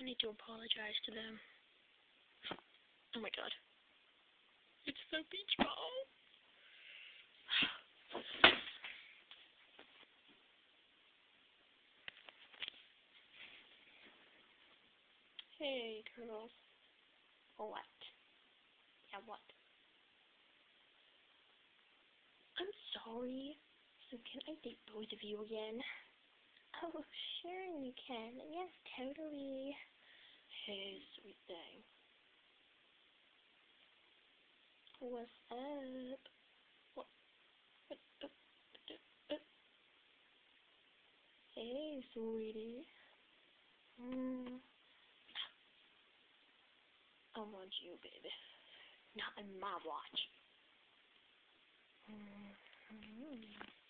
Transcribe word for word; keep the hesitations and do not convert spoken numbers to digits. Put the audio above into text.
I need to apologize to them. Oh my god. It's the beach ball. Hey, girls. What? Yeah, what? I'm sorry. So can I date both of you again? Oh, sure you can. Yes, totally. Hey, sweet thing. What's up? What? What? Uh, uh, uh. Hey, sweetie. Mm. I want you, baby. Not in my watch. Mm-hmm.